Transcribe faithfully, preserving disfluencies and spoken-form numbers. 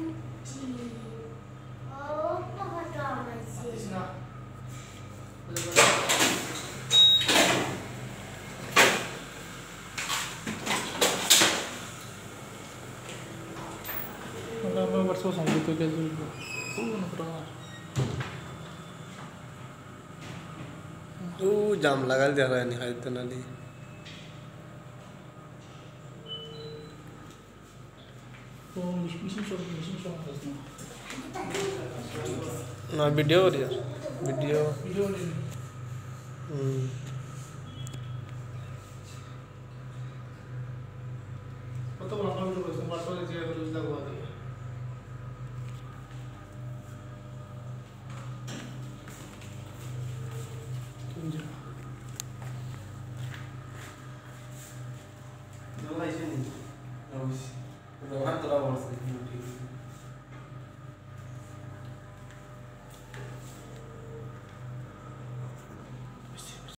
मैं वर्षों संगीत के ओ जाम लगा जा रहा है निहायत इतना नहीं तो मिशन शॉट मिशन शॉट ना वीडियो और यार वीडियो वीडियो ले हम्म तो वहाँ पर तो बस बात वाले चीज़ तो लगवा दिया दो ऐसे नहीं दो दो हाथ थोड़ा और से